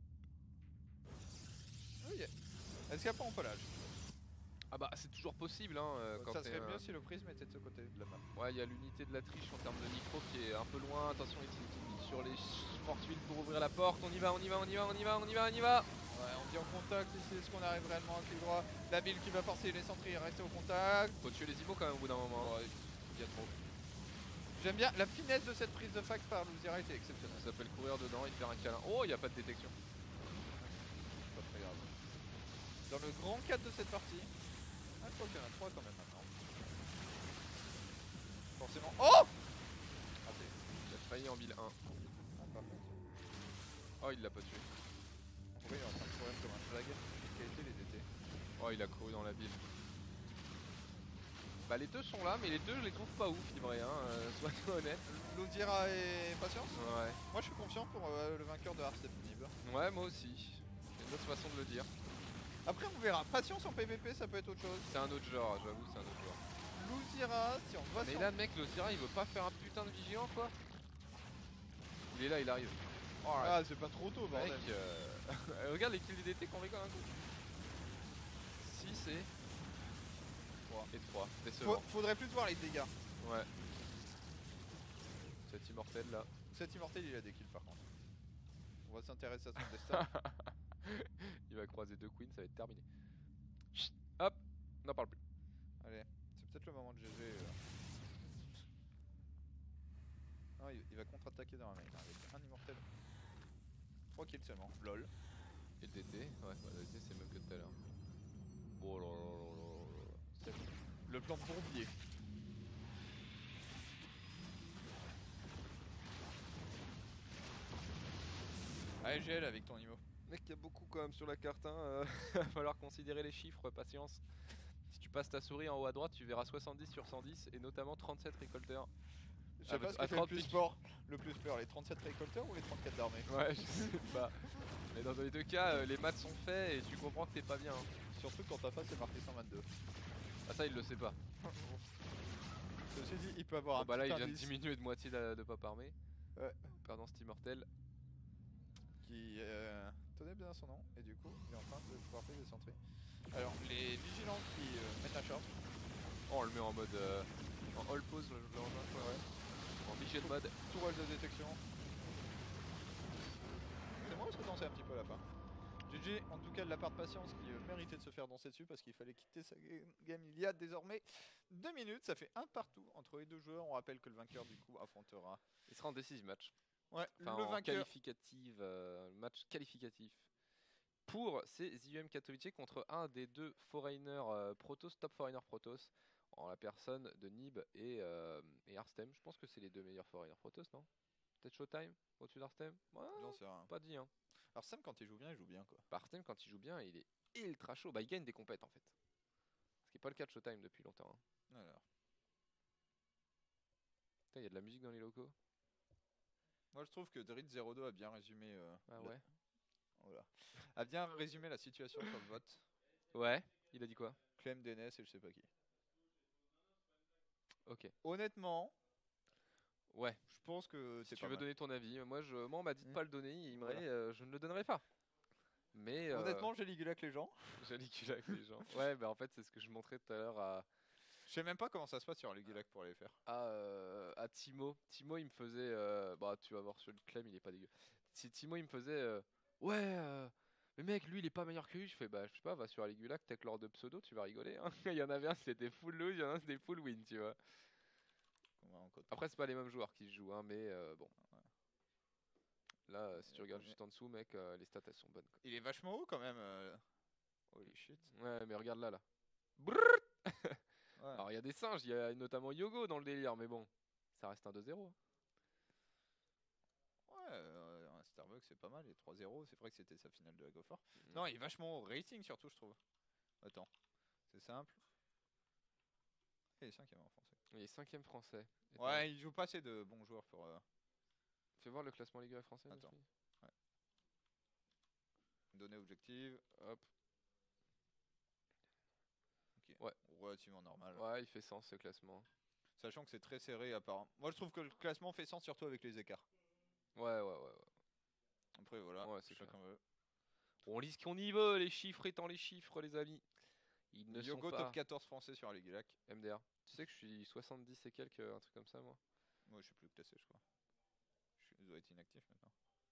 Oui, est-ce qu'il n'y a pas empalage? Ah bah, c'est toujours possible, hein. Quand Ça t'es, serait mieux si le prisme était de ce côté de la map. Ouais, il y a l'unité de la triche en termes de micro qui est un peu loin. Attention, il est sur les force field pour ouvrir la porte. On y va. Ouais, on dit en contact ici, est-ce qu'on arrive réellement à clic droit? La build qui va forcer les sentries à rester au contact. Faut tuer les immos quand même au bout d'un moment. Ouais, il y a trop. J'aime bien la finesse de cette prise de fac par Lozira était exceptionnelle. Ça s'appelle courir dedans et faire un câlin. Oh, il n'y a pas de détection. Pas très grave. Dans le grand cadre de cette partie, je crois qu'il y en a 3 quand même maintenant. Forcément. Oh! Raté. Il a failli en ville 1. Ah, parfait. Oh, il l'a pas tué. Pourquoi il est en train de courir comme un flag? Quelle qualité les DT? Oh, il a couru dans la ville. Bah, les deux sont là, mais les deux, je les trouve pas ouf, il vrai, hein. Sois honnête. Lozira et Patience? Ouais. Moi je suis confiant pour le vainqueur de Hearthstone Nib. Ouais, moi aussi. C'est une autre façon de le dire. Après on verra. Patience en PVP ça peut être autre chose. C'est un autre genre, j'avoue, c'est un autre genre. Lozira, si on va Mais sur- là, mec, Lozira, il veut pas faire un putain de vigilant, quoi. Il est là, il arrive. Oh, Ah c'est pas trop tôt mec, bordel. regarde les kills DT qu'on rigole un coup. 6 et 3. Et 3. Décevant. Faudrait plus voir les dégâts. Ouais. Cet immortel là. Cet immortel il a des kills par contre. On va s'intéresser à son destin. Il va croiser 2 queens, ça va être terminé. Chut, hop, n'en parle plus. Allez, c'est peut-être le moment de GG. Non, il va contre-attaquer dans la main avec un immortel. 3 kills seulement, lol. Et le DT, ouais, bah, le DT c'est même que tout à l'heure. Oh là là là là là. C'est le plan bombier. Allez, GL avec ton niveau. Mec, il y a beaucoup quand même sur la carte, hein. Va falloir considérer les chiffres, patience. Si tu passes ta souris en haut à droite, tu verras 70 sur 110 et notamment 37 récolteurs. Je sais pas ce à qui fait le 30 plus piques. peur. Le plus peur, les 37 récolteurs ou les 34 d'armée? Ouais, je sais pas. Mais dans les deux cas, les maths sont faits et tu comprends que t'es pas bien. Hein. Surtout quand ta face est marqué 122. Ah ça il le sait pas. Ceci dit, il peut avoir Bon, un bah là petit il vient de indice diminuer de moitié de pop armé. Ouais. Perdant cet immortel. qui tenait bien son nom et du coup il est en train de pouvoir payer des centrés. Alors les vigilants qui mettent la charge. Oh, on le met en mode en all pause l'engin quoi. Ouais. En vigil mode. Tourelle de détection. J'aimerais se danser un petit peu à la fin. GG, en tout cas de la part de patience qui méritait de se faire danser dessus parce qu'il fallait quitter sa game il y a désormais 2 minutes. Ça fait un partout entre les deux joueurs. On rappelle que le vainqueur du coup affrontera. Il sera en decisive match. Ouais, Enfin, le en vainqueur. qualificative, match qualificatif. Pour ces IEM Katowice contre un des deux foreigners Protoss, top foreigner Protoss, en la personne de Nib et Arstem. Je pense que c'est les deux meilleurs foreigners Protoss, non? Peut-être Showtime au-dessus d'Arstem? Ouais, J'en sais rien. pas dit hein. Alors Sam quand il joue bien quoi. Bah, Arstem quand il joue bien, il est ultra chaud. Bah il gagne des compètes en fait. Ce qui n'est pas le cas de Showtime depuis longtemps. Hein. Alors. Putain, il y a de la musique dans les locaux. Moi je trouve que Drit02 a bien résumé. Ah ouais. Voilà. A bien résumé la situation sur le vote. Ouais, il a dit quoi? Clem DNS et je sais pas qui. Ok. Honnêtement, Ouais. je pense que Si c'est tu pas veux mal. donner ton avis, moi on m'a dit de pas le donner, Voilà. je ne le donnerai pas. Mais Honnêtement, j'ai ligulé avec les gens. j'ai Ligulac les gens. Ouais, bah en fait c'est ce que je montrais tout à l'heure Je sais même pas comment ça se passe sur Ligulac pour les faire. à Timo. Timo il me faisait, bah tu vas voir sur le claim il est pas dégueu. Si Timo il me faisait, ouais, mais mec lui il est pas meilleur que lui. Je fais bah je sais pas, va sur Ligulac, tech lors de pseudo, tu vas rigoler. Hein. Il y en avait un c'était full lose, il y en a un c'était full win, tu vois. Après c'est pas les mêmes joueurs qui jouent, hein, mais bon. Ouais. Là, si tu regardes juste en dessous, mec, les stats elles sont bonnes. Quoi. Il est vachement haut quand même. Holy shit. Ouais, mais regarde là. Ouais. Alors il y a des singes, il y a notamment Yogo dans le délire, mais bon, ça reste un 2-0. Ouais, un Starbucks c'est pas mal. Et 3-0, c'est vrai que c'était sa finale de la Gofford. Non, il est vachement haut. Rating surtout, je trouve. Attends, c'est simple. Il est 5ème en français. Il est 5ème français. Et Ouais, il joue pas assez de bons joueurs pour. fais voir le classement Ligue 1 français. Attends. Nespi. Données objectives. Hop. Ok. Ouais. Relativement normal. Ouais, il fait sens ce classement. Sachant que c'est très serré apparemment. Moi je trouve que le classement fait sens surtout avec les écarts. Ouais. Après voilà, Ouais, c'est chacun veut. On lit ce qu'on y veut, les chiffres étant les chiffres, les amis. Ils ne Yogo sont pas top 14 français sur Ligulac. MDR. Tu sais que je suis 70 et quelques, un truc comme ça, moi. Moi je suis plus classé je crois. Je dois être inactif maintenant.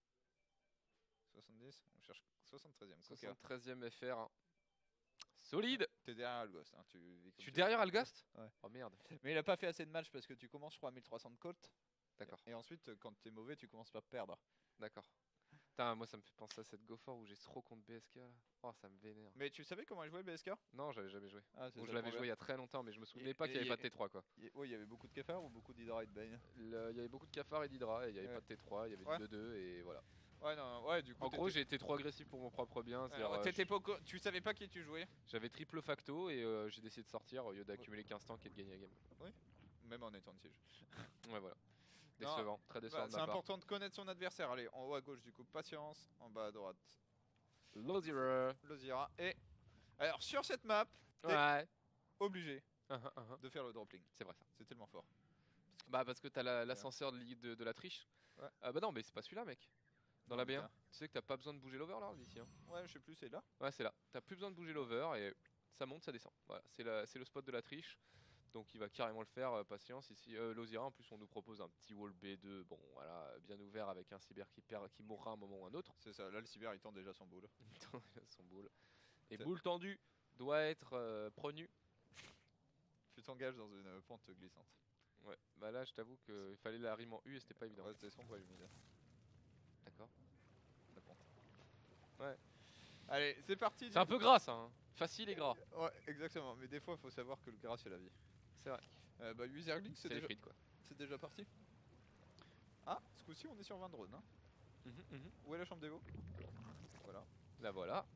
70, on cherche 73ème. 73ème FR. Hein. Solide. T'es derrière Algost. Hein, Je suis derrière Algast. Ouais. Oh merde. Mais il a pas fait assez de matchs parce que tu commences je crois à 1300 de cote. D'accord. Et ensuite quand t'es mauvais tu commences par perdre. D'accord. Putain, moi ça me fait penser à cette Gofford où j'ai trop contre BSK là. Oh, ça me vénère. Mais tu savais comment il jouait BSK? Non, j'avais jamais joué. Ah, c'est Ou ça je le l'avais joué il y problème. a très longtemps, mais je me souvenais Et- pas qu'il n'y et- avait pas de T3 quoi. Ouais, il y avait beaucoup de Kefar ou beaucoup d'Hydra et de Bane. Il y avait beaucoup de cafards et d'Hydra, et il n'y avait Ouais. pas de T3, il y avait Ouais. du 2-2 et voilà. Ouais, non, ouais, du coup. En gros, j'ai été trop agressif pour mon propre bien. c'est-à-dire, Alors, tu savais pas qui tu jouais? J'avais triple facto et j'ai décidé de sortir au lieu d'accumuler 15 tanks et de gagner la game. Même en étant de siège. Ouais, voilà. Décevant, très décevant Bah, de c'est ma part. important de connaître son adversaire. Allez, en haut à gauche, du coup, patience. En bas à droite, Lozira. Lozira. Et alors, sur cette map, t'es Ouais. obligé Uh-huh. de faire le dropping. C'est vrai ça. C'est tellement fort. Bah, parce que t'as l'ascenseur de la triche. Ouais. Bah, non, mais c'est pas celui-là, mec. Dans Oh, la B1. putain. Tu sais que t'as pas besoin de bouger l'over là, d'ici. Hein. Ouais, je sais plus, c'est là. Ouais, c'est là. T'as plus besoin de bouger l'over et ça monte, ça descend. Voilà, c'est le spot de la triche. Donc il va carrément le faire, patience. Ici, Lozira, en plus, on nous propose un petit wall B2, bon voilà, bien ouvert avec un cyber qui mourra un moment ou un autre. C'est ça, là, le cyber, il tend déjà son boule. Son boule. Et C'est- boule tendue doit être prenu. Tu t'engages dans une pente glissante. Ouais, bah là, je t'avoue qu'il fallait la rime en U et c'était pas évident. Ouais, c'était sombre et humide. D'accord. La pente. Ouais. Allez, c'est parti. C'est un peu gras ça, hein. Facile et gras. Ouais, exactement. Mais des fois, il faut savoir que le gras, c'est la vie. C'est vrai. Bah, Userling, C'est c'est les déjà... frites quoi. c'est déjà parti. Ah, ce coup-ci, on est sur 20 drones. Hein. Où est la chambre d'Evo? Voilà. Là voilà.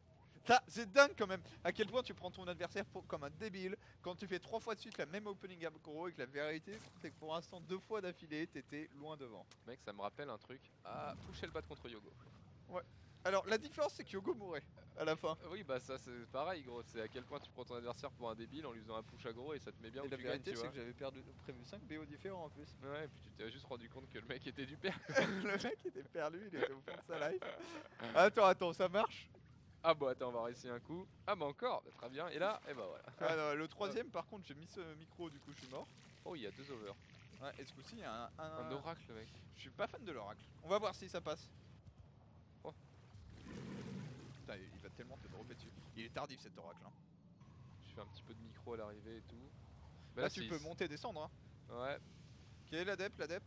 C'est dingue quand même à quel point tu prends ton adversaire comme un débile quand tu fais 3 fois de suite la même opening aggro et que la vérité c'est que pour l'instant 2 fois d'affilée t'étais loin devant. Mec, ça me rappelle un truc. Ah, pusher le bat contre Yogo. Alors la différence c'est que Yogo mourait à la fin. Oui, bah ça c'est pareil, gros. C'est à quel point tu prends ton adversaire pour un débile en lui faisant un push aggro et ça te met bien Et où la tu gagnes, vérité tu c'est vois. que j'avais prévu 5 BO différents en plus. Ouais, et puis tu t'es juste rendu compte que le mec était du père. Le mec était perdu, il était au fond de sa life. Attends, ça marche. Ah bah attends, on va réessayer un coup. Ah bah encore, bah, très bien. Et là, et bah voilà. Ah non, le troisième par contre j'ai mis ce micro du coup je suis mort. Oh, il y a 2 over. Ouais, et ce coup-ci il y a Un oracle, mec. Je suis pas fan de l'oracle. On va voir si ça passe. Oh. Putain, il va tellement te dropper dessus. Il est tardif cet oracle. Hein. Je fais un petit peu de micro à l'arrivée et tout. Bah Là tu si, peux monter et descendre. Hein. Ouais. Quel est l'adepte? Il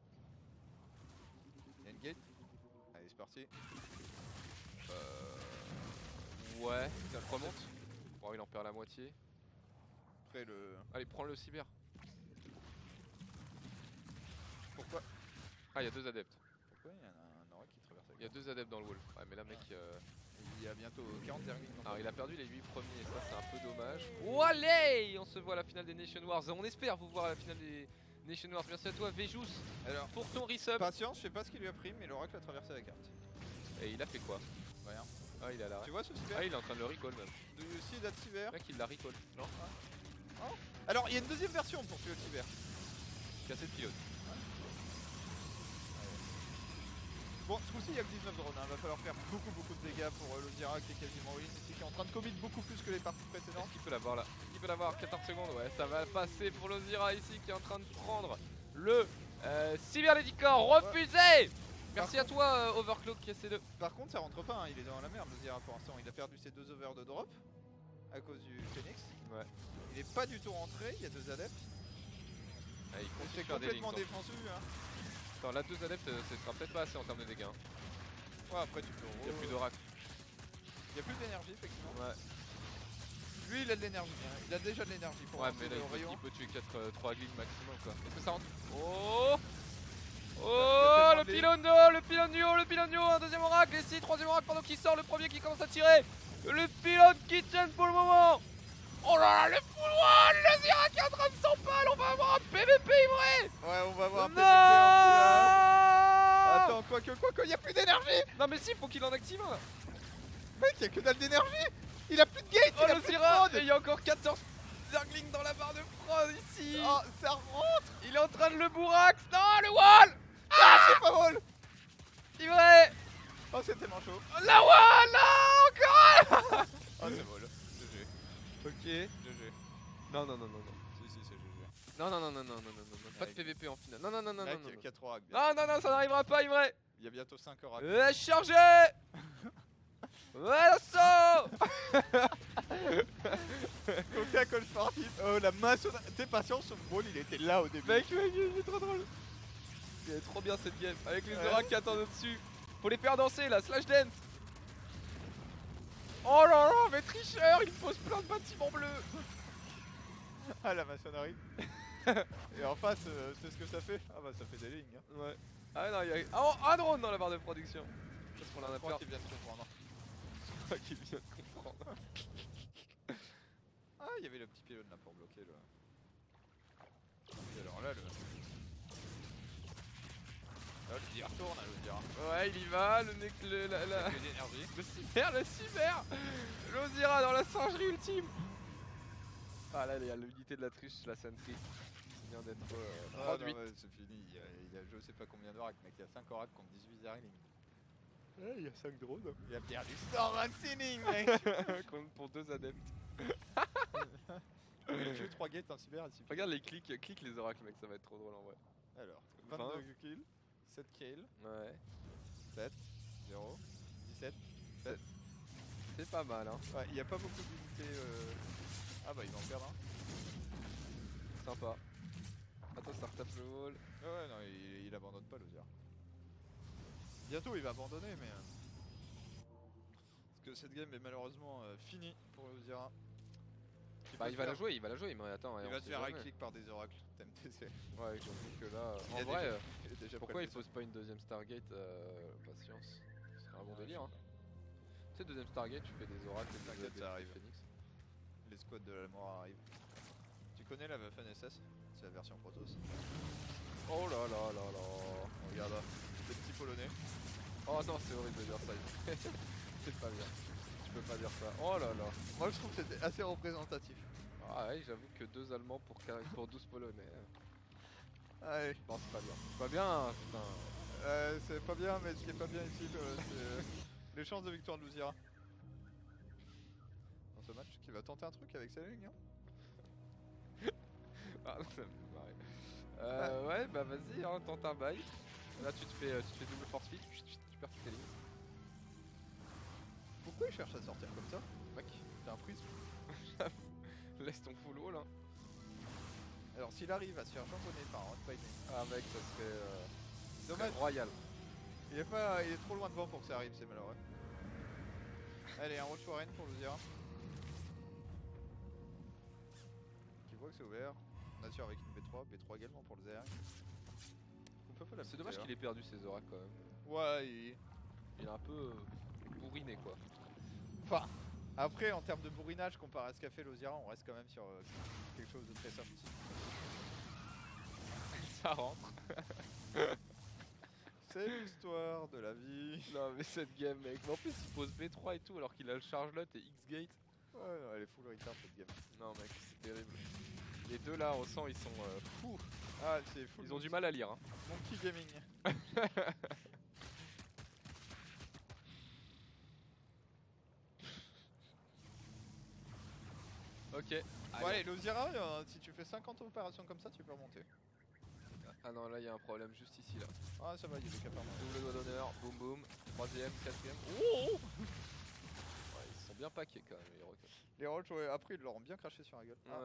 y a une gate. Allez, c'est parti. Ouais, ça le remonte. Bon, il en perd la moitié. Après le. Allez, prends le cyber. Pourquoi Ah, il y a 2 adeptes. Pourquoi il y a un oracle qui traverse la Il y a 2 adeptes dans le wall. Ouais, mais là, mec. Il y a bientôt 40 zerglings. Alors, il a perdu les 8 premiers et ça, c'est un peu dommage. Oh, allez, on se voit à la finale des Nation Wars. On espère vous voir à la finale des Nation Wars. Merci à toi, Vejus, Alors, pour ton resub. patience, je sais pas ce qu'il lui a pris, mais l'oracle a traversé la carte. Et il a fait quoi? Rien. Ah, il a la. Tu vois ce cyber Ah, il est en train de le recall même. de Sid cyber. Mec, il l'a recall. Non? Alors, il y a une deuxième version pour tuer le cyber. Cassé de pilote. Bon, ce coup-ci, il y a que 19 drones. Hein. Va falloir faire beaucoup de dégâts pour le Zira qui est quasiment win ici, qui est en train de commit beaucoup plus que les parties précédentes. Est-ce qu'il peut l'avoir là? Il peut l'avoir, 14 secondes, ouais, ça va passer pour l'Ozira ici qui est en train de prendre le Cyberlédicor refusé. Merci à toi Overclock qui essaie de... Par contre, ça rentre pas, hein. Il est dans la merde le Zira pour l'instant. Il a perdu ses 2 overs de drop à cause du Phoenix. Ouais. Il est pas du tout rentré, il y a 2 adeptes. Ah, il continue C'est de faire des complètement links. défendu. Hein. Attends, là 2 adeptes, ce sera peut-être pas assez en termes de dégâts. Hein. Ouais, après tu peux. Il n'y a plus d'oracle. Il y a plus d'énergie, effectivement. Ouais, Lui, il a de l'énergie. Hein. Il a déjà de l'énergie pour ouais rentrer mais là au rayon. il peut tuer 3 glings maximum quoi. Est-ce que ça rentre? Oh, Il y oh, a le tellement pylône d'eau, le pylône du haut, un deuxième oracle, ici, troisième oracle pendant qu'il sort, le premier qui commence à tirer. Le pylône qui tient pour le moment. Oh là là, le full one, le Zira qui est en train de s'empaler, on va avoir un PVP vrai. Ouais, on va voir un Non. PVP en finale. Attends, quoi, il y a plus d'énergie. Non mais si, faut qu'il en active un là. Mec, il y a que dalle d'énergie. Il a plus de gate, Oh il a le plus de Zira, prod. et il y a encore 14 Zerglings dans la barre de prod ici. Oh, ça rentre. Il est en train de le bourrax. Non, le wall. Ah, c'est pas vol. Ivré. Oh, c'est tellement chaud. La wall, là, encore. Oh, c'est vol. GG. Ok. GG. Non. Si, c'est GG. Non. Pas de Mec. PVP en finale. Non. Mec, il y a 4 oracles. Non, ça n'arrivera pas, Ivré. Il y a bientôt 5 oracles. Chargé. Ouais, l'assaut. Coca-Cola sportif. Oh, la masse. T'es patient, son ball, il était là au début. Mec, il est trop drôle. Il est trop bien cette game. Avec les Ouais. oracles qui attendent au-dessus. Faut les faire danser là, slash dance. Oh là là, mais tricheur, il pose plein de bâtiments bleus. Ah, la maçonnerie. Et en face, c'est ce que ça fait. Ah, bah, ça fait des lignes. Hein. Ouais. Ah non, il y a un drone dans la barre de production. Parce qu'on en a Je crois peur. qu'il vient de comprendre. Qui vient de comprendre. Ah, il y avait le petit pylône là pour bloquer le. Et alors là, le. Là, il retourne à le dire. Ouais, il y va, le mec, Avec l'énergie. le cyber, l'Ozira dans la singerie ultime. Ah là, il y a l'unité de la triche, la sentry. C'est bien d'être Ah, produite. non, ouais, c'est fini. Il y a je sais pas combien d'oracles, mec. Il y a 5 oracles contre 18 zerglings. Ouais, il y a 5 drones. Il a perdu 126 lignes, mec. Pour 2 adeptes. Il a tué 3 gates, un cyber, ici. Regarde les clics les oracles, mec, ça va être trop drôle en vrai. Alors, 20. 22 kills, 7 kills, Ouais, 7, 0, 17. c'est pas mal hein. Ouais, il n'y a pas beaucoup d'unités. Ah bah, il va en perdre un. Sympa. Attends, ça retape le wall. Ouais, non, il abandonne pas le Zir. Bientôt il va abandonner, mais. Parce que cette game est malheureusement finie pour le Zira. Bah, il va la jouer, mais attends. Il on va se sait faire jamais. high click par des oracles TMTC. Ouais, j'avoue que là, Il en a vrai, déjà- il est déjà pourquoi il prêt. pose pas une deuxième Stargate patience? C'est un bon Ouais, délire. Hein. je sais sais, deuxième Stargate, tu fais des oracles et T'inquiète, des ça arrive. Phoenix. Les squads de la mort arrivent. Tu connais la Waffen SS? C'est la version Protoss. Oh là là là là. Regarde, les petits polonais. Oh non, c'est horrible de dire ça. C'est pas bien. Tu peux pas dire ça. Oh là là. Moi je trouve que c'était assez représentatif. Ah ouais, j'avoue que 2 Allemands pour 12 Polonais. Allez. Non, c'est pas bien. C'est pas bien, putain. C'est pas bien, mais ce qui est pas bien ici, c'est les chances de victoire de Luzira. Dans ce match, qui va tenter un truc avec sa ligne, hein. Ah, ça me fait marrer. Ouais, bah vas-y, hein, tente un bail. Là, tu te fais double force feed, tu perds toutes tes lignes. Pourquoi il cherche à sortir comme ça? Mec, T'as un prisme. laisse ton full wall, hein. Alors s'il arrive à se faire jambonner par un fighting, Ah, mec, ça serait dommage. royal. Il est trop loin devant pour que ça arrive, c'est malheureux. Allez, un Roach Warren pour Luzira. Qui voit que c'est ouvert. On assure avec une B3, B3 également pour le ZR. On peut pas la C'est dommage qu'il ait perdu ses oracles quand même. Ouais, Il est un peu bourriné, quoi. Enfin, après en termes de bourrinage comparé à ce qu'a fait Luzira, on reste quand même sur quelque chose de très soft. Ça rentre. C'est l'histoire de la vie. Non, mais cette game, mec. Mais en plus, il pose B3 et tout alors qu'il a le charge lot et X-Gate. Ouais, non, elle est full retard cette game. Non, mec, c'est terrible. Les deux là, on sent, ils sont fous. Ah, c'est full. Ils ont du mal à lire. Hein. Monkey Gaming. Ok. Bon, allez, Luzira, si tu fais 50 opérations comme ça, tu peux remonter. Ah non, là, il y a un problème juste ici, là. Ah, ça va, il y a des capables. Double doigt d'honneur, boum boum. Troisième, quatrième. Oh, ouais, ils sont bien paqués quand même, les héros. Les Roach, ouais, après, ils leur ont bien craché sur la gueule. Ah. Ouais.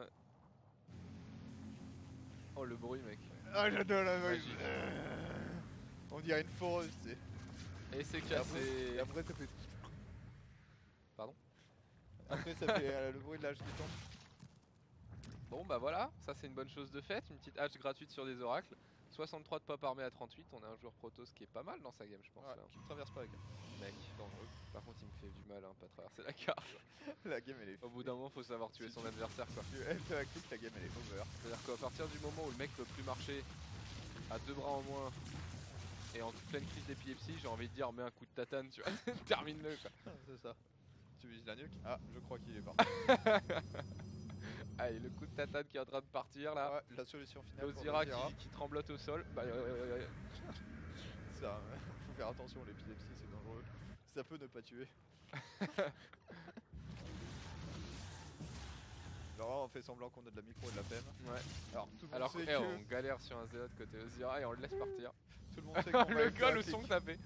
Oh, le bruit, mec. Ah, j'adore la vague. Magique. On dirait une foreuse, tu sais. Et c'est Et cassé. après, ça fait. Pardon. Après, ça fait le bruit de l'âge qui tombe. Bon, bah voilà, ça c'est une bonne chose de faite. Une petite hatch gratuite sur des oracles. 63 de pop armé à 38. On a un joueur Protoss qui est pas mal dans sa game, je pense. Ouais, Là. qui ne traverse pas la game. Mec, dangereux. Par contre, il me fait du mal, hein, pas traverser la carte. La game, elle est. Au bout d'un moment, faut savoir tuer Si son tu- adversaire, quoi. Elle fait la clique, la game, elle est over. C'est-à-dire qu'à partir du moment où le mec peut plus marcher, à 2 bras en moins, et en pleine crise d'épilepsie, j'ai envie de dire, mets un coup de tatane, tu vois. Termine-le, quoi. C'est ça. Tu vises la nuque. Ah, je crois qu'il est parti. Allez, le coup de tatane qui est en train de partir là. Ouais, la solution finale. pour Luzira Luzira. qui tremblote au sol. Bah, ouais. Ça, faut faire attention, l'épilepsie c'est dangereux. Ça peut ne pas tuer. Alors on fait semblant qu'on a de la micro et de la peine. Ouais. Alors tout le monde Alors sait eh, que on galère sur un Zélote côté Luzira et on le laisse partir. tout le monde sait qu'on va Le être gars, le tactique. son que t'as fait.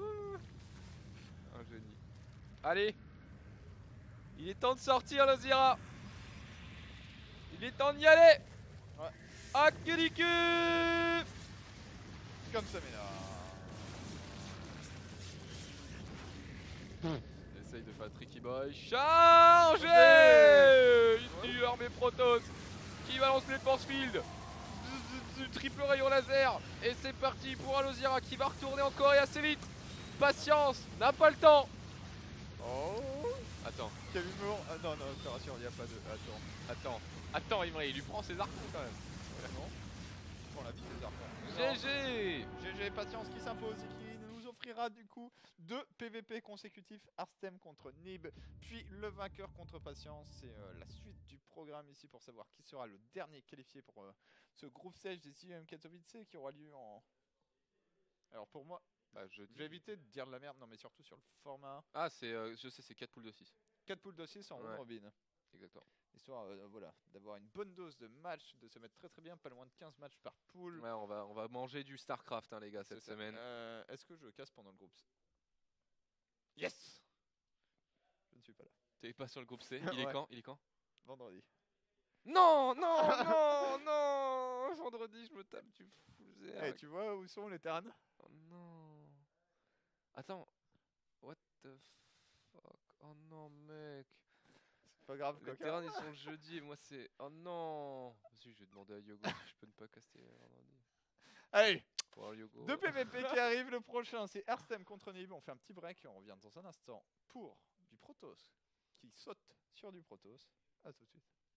Un génie. Allez. Il est temps de sortir Luzira. Il est temps d'y aller. Ouais. Akeliku. Comme ça, mais là. Essaye de faire Tricky Boy. Chargez. Une du armée Protoss qui balance les force field. Du triple rayon laser. Et c'est parti pour un Luzira qui va retourner encore et assez vite. Patience, n'a pas le temps. Oh, Attends, Kevin Moore. Ah non, non, je te rassure, il n'y a pas de. attends, Imre, il lui prend ses arcs quand même. Vraiment. Pour la vie des arpents. GG. GG, patience qui s'impose et qui nous offrira du coup 2 PVP consécutifs, Arstem contre Nib, puis le vainqueur contre Patience. C'est la suite du programme ici pour savoir qui sera le dernier qualifié pour ce groupe stage des CM Katowice qui aura lieu en... Alors pour moi, Bah, je vais éviter de dire de la merde, non mais surtout sur le format. Ah, c'est, je sais, c'est 4 poules de 6. 4 poules de 6 en Ouais. round robin. Exactement. Histoire voilà, d'avoir une bonne dose de matchs, de se mettre très très bien, pas loin de 15 matchs par poule. Ouais, on va manger du StarCraft, hein, les gars, cette C'est ça. semaine. Est-ce que je casse pendant le groupe C? Yes. Je ne suis pas là. T'es pas sur le groupe C. Il est Ouais. quand? Il est quand? Vendredi. Non, non. Vendredi, je me tape du full zéro. Eh, tu vois où sont les terrains? Oh non. Attends. What the fuck? Oh non, mec. C'est pas grave, Les coquin. terrains, ils sont le jeudi et moi, c'est. Oh non. Vas-y, je vais demander à Yogo si je peux ne pas caster vendredi. Allez, Pour Yogo. 2 PVP qui arrivent. Le prochain, c'est Arstem contre Nib. On fait un petit break et on revient dans un instant pour du Protoss qui saute sur du Protoss. À tout de suite.